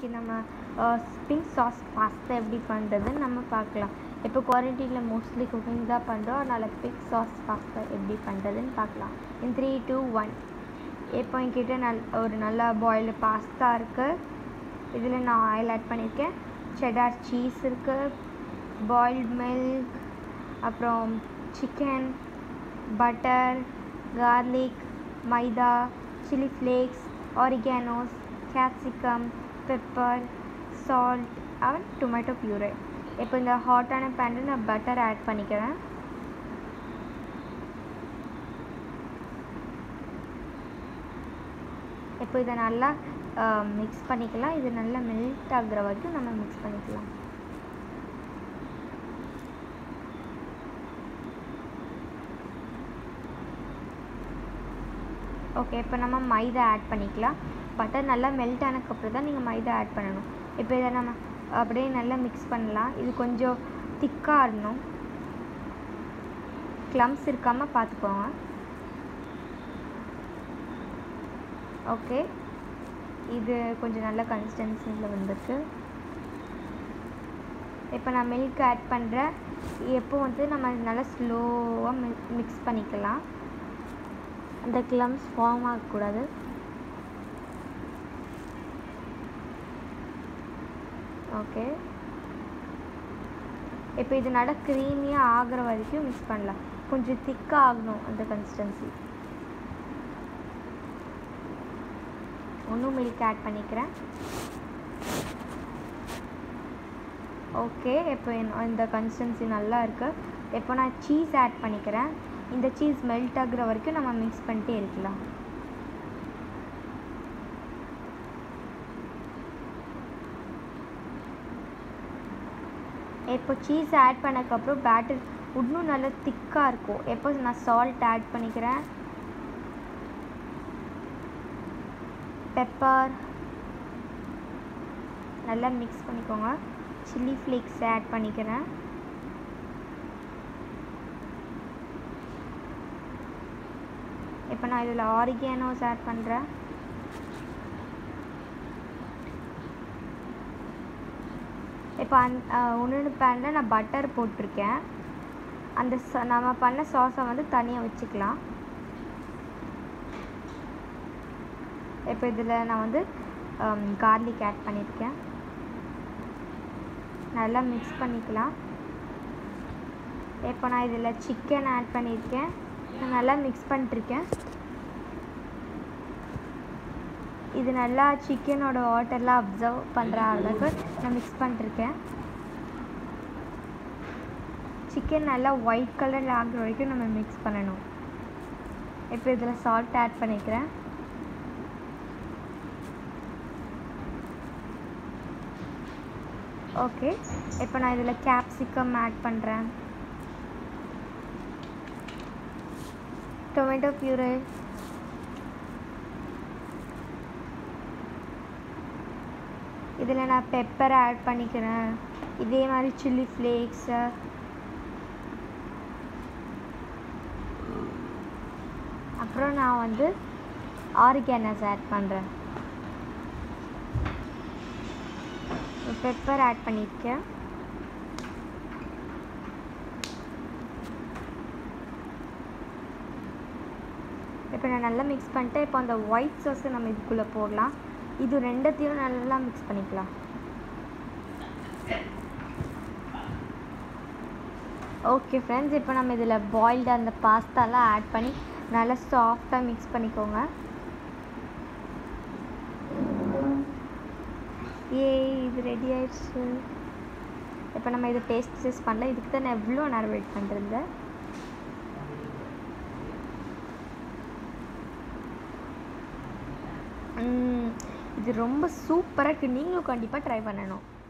இன்றைக்கி நம்ம pink sauce pasta எப்படி பண்ணுறதுன்னு நம்ம பார்க்கலாம். இப்போ குவாரண்டைனில் மோஸ்ட்லி குக்கிங் தான் பண்ணுறோம். அதனால் பிங்க் சாஸ் பாஸ்தா எப்படி பண்ணுறதுன்னு பார்க்கலாம். இன் 3, 2, 1. இப்போ என்கிட்ட ஒரு நல்லா பாயில்டு பாஸ்தா இருக்குது. இதில் நான் ஆயில் ஆட் பண்ணியிருக்கேன். செடார் சீஸ் இருக்குது, பாயில்டு மில்க், அப்புறம் chicken, butter, garlic, maida, chilli flakes, oreganos, capsicum, pepper, salt and tomato puree. இப்போ இந்த ஹாட்டான பேனில் நான் பட்டர் ஆட் பண்ணிக்கிறேன். இப்போ இதை நல்லா மிக்ஸ் பண்ணிக்கலாம். இது நல்லா மெல்ட் ஆகுற வரைக்கும் நம்ம மிக்ஸ் பண்ணிக்கலாம். ஓகே, இப்போ நம்ம மைதா ஆட் பண்ணிக்கலாம். பட்டர் நல்லா மெல்ட் ஆனதுக்கப்புறம் தான் நீங்கள் மைதா ஆட் பண்ணணும். இப்போ இதை நம்ம அப்படியே நல்லா மிக்ஸ் பண்ணலாம். இது கொஞ்சம் திக்காக இருக்கணும், க்ளம்ஸ் இருக்காமல் பார்த்துக்கோங்க. ஓகே, இது கொஞ்சம் நல்ல கன்சிஸ்டன்சியில் வந்துருக்கு. இப்போ நான் மில்க் ஆட் பண்ணுறேன். எப்போ நம்ம நல்லா ஸ்லோவாக மிக்ஸ் பண்ணிக்கலாம். அந்த க்ளம்ஸ் ஃபார்ம் ஆகக்கூடாது. ஓகே, இப்போ இது நல்லா க்ரீமியாக ஆகிற வரைக்கும் மிக்ஸ் பண்ணலாம். கொஞ்சம் திக்காக ஆகணும் அந்த கன்சிஸ்டன்சி. இன்னும் மில்க் ஆட் பண்ணிக்கிறேன். ஓகே, இப்போ இந்த கன்சிஸ்டன்சி நல்லா இருக்குது. இப்போ நான் சீஸ் ஆட் பண்ணிக்கிறேன். இந்த சீஸ் மெல்ட் ஆகுற வரைக்கும் நம்ம மிக்ஸ் பண்ணிட்டே இருக்கலாம். இப்போ சீஸ் ஆட் பண்ணதுக்கப்புறம் பேட்டர் இன்னும் நல்லா திக்காக இருக்கும். எப்போ நான் சால்ட் ஆட் பண்ணிக்கிறேன், பெப்பர் நல்லா மிக்ஸ் பண்ணிக்கோங்க. சில்லி ஃப்ளேக்ஸ் ஆட் பண்ணிக்கிறேன். இப்போ நான் இதில் ஆரிகானோஸ் ஆட் பண்ணுறேன். இப்போ இன்னொன்று பேனில் நான் பட்டர் போட்டிருக்கேன். அந்த நம்ம பண்ண சாஸை தனியாக வச்சுக்கலாம். இப்போ இதில் நான் கார்லிக் ஆட் பண்ணியிருக்கேன். நல்லா மிக்ஸ் பண்ணிக்கலாம். இப்போ நான் இதில் சிக்கன் ஆட் பண்ணியிருக்கேன். நான் நல்லா மிக்ஸ் பண்ணிட்டுருக்கேன். இது நல்லா சிக்கனோட வாட்டர்லாம் அப்சர்வ் பண்ணுற அளவுக்கு நான் மிக்ஸ் பண்ணிட்டுருக்கேன். சிக்கன் நல்லா ஒயிட் கலரில் ஆகிற வரைக்கும் நம்ம மிக்ஸ் பண்ணணும். இப்போ இதில் சால்ட் ஆட் பண்ணிக்கிறேன். ஓகே, இப்போ நான் இதில் கேப்சிகம் ஆட் பண்ணுறேன், டொமேட்டோ பியூரே, இதில் நான் பெப்பர் ஆட் பண்ணிக்கிறேன். இதே மாதிரி சில்லி ஃப்ளேக்ஸு, அப்புறம் நான் ஆரிகானோஸ் ஆட் பண்ணுறேன். பெப்பர் ஆட் பண்ணியிருக்கேன். இப்போ நான் நல்லா மிக்ஸ் பண்ணிட்டேன். இப்போ அந்த ஒயிட் சாஸை நம்ம இதுக்குள்ளே போடலாம். இது ரெண்டத்தையும் நல்லா மிக்ஸ் பண்ணிக்கலாம். ஓகே ஃப்ரெண்ட்ஸ், இப்போ நம்ம இதில் பாயில்டு அந்த பாஸ்தாலாம் ஆட் பண்ணி நல்லா சாஃப்டாக மிக்ஸ் பண்ணிக்கோங்க. இது ரெடி ஆயிடுச்சு. இப்போ நம்ம இதை டேஸ்ட் பண்ணலாம். இதுக்கு தான் நான் எவ்வளோ நேரம் வெயிட் பண்ணிருந்தேன். இது ரொம்ப சூப்பராக இருக்குது. நீங்களும் கண்டிப்பாக ட்ரை பண்ணணும்.